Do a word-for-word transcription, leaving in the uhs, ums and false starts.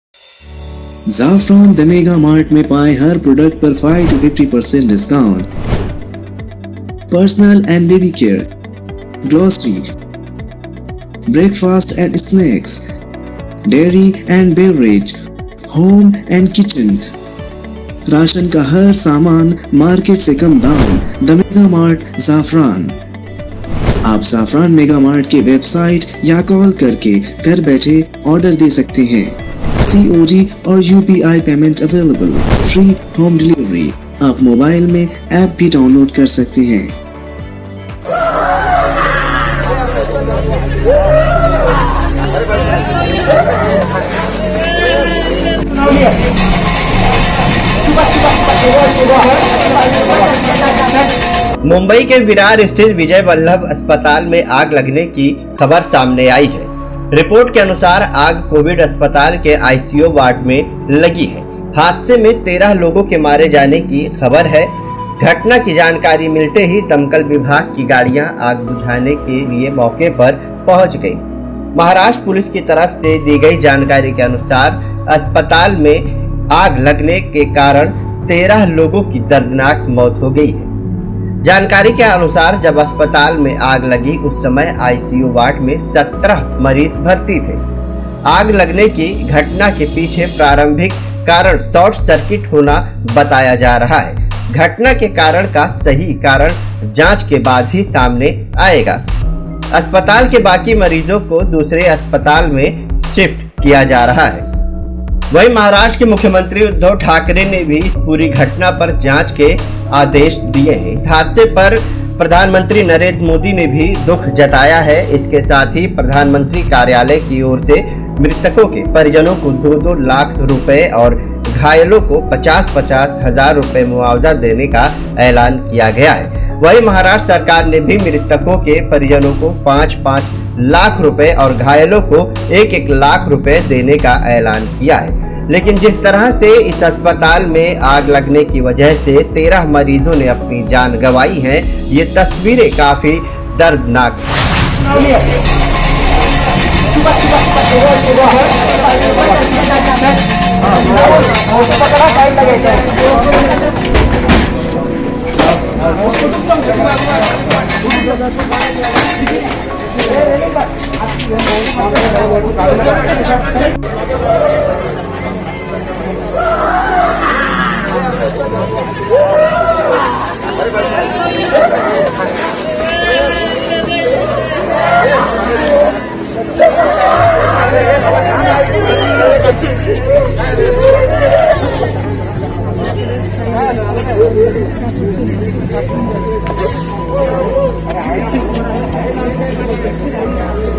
ज़ाफ़रान the mega mart में पाएं हर प्रोडक्ट पर five to fifty percent discount. Personal and baby care, grocery, breakfast and snacks, dairy and beverage, home and kitchen, ration का हर सामान market से कम दाम। The mega mart Zafran. आप ज़ाफ़रान मेगा मार्ट के वेबसाइट या कॉल करके घर बैठे ऑर्डर दे सकते हैं। सी ओ डी और U P I payment available. Free home delivery. आप मोबाइल में ऐप भी डाउनलोड कर सकते हैं। मुंबई के विरार स्थित विजय वल्लभ अस्पताल में आग लगने की खबर सामने आई है। रिपोर्ट के अनुसार आग कोविड अस्पताल के आई सी यू वार्ड में लगी है। हादसे में तेरह लोगों के मारे जाने की खबर है। घटना की जानकारी मिलते ही दमकल विभाग की गाड़ियां आग बुझाने के लिए मौके पर पहुंच गई। महाराष्ट्र पुलिस की तरफ से दी गई जानकारी के अनुसार अस्पताल में आग लगने के कारण तेरह लोगों की दर्दनाक मौत हो गई है। जानकारी के अनुसार जब अस्पताल में आग लगी उस समय आई सी यू वार्ड में सत्रह मरीज भर्ती थे। आग लगने की घटना के पीछे प्रारंभिक कारण शॉर्ट सर्किट होना बताया जा रहा है। घटना के कारण का सही कारण जांच के बाद ही सामने आएगा। अस्पताल के बाकी मरीजों को दूसरे अस्पताल में शिफ्ट किया जा रहा है। वहीं महाराष्ट्र के मुख्यमंत्री उद्धव ठाकरे ने भी इस पूरी घटना पर जांच के आदेश दिए हैं। इस हादसे पर प्रधानमंत्री नरेंद्र मोदी ने भी दुख जताया है। इसके साथ ही प्रधानमंत्री कार्यालय की ओर से मृतकों के परिजनों को दो दो लाख रुपए और घायलों को पचास पचास हजार रुपए मुआवजा देने का ऐलान किया गया है। वहीं महाराष्ट्र सरकार ने भी मृतकों के परिजनों को पाँच पाँच लाख रुपए और घायलों को एक एक लाख रुपए देने का ऐलान किया है। लेकिन जिस तरह से इस अस्पताल में आग लगने की वजह से तेरह मरीजों ने अपनी जान गंवाई है, ये तस्वीरें काफी दर्दनाक है।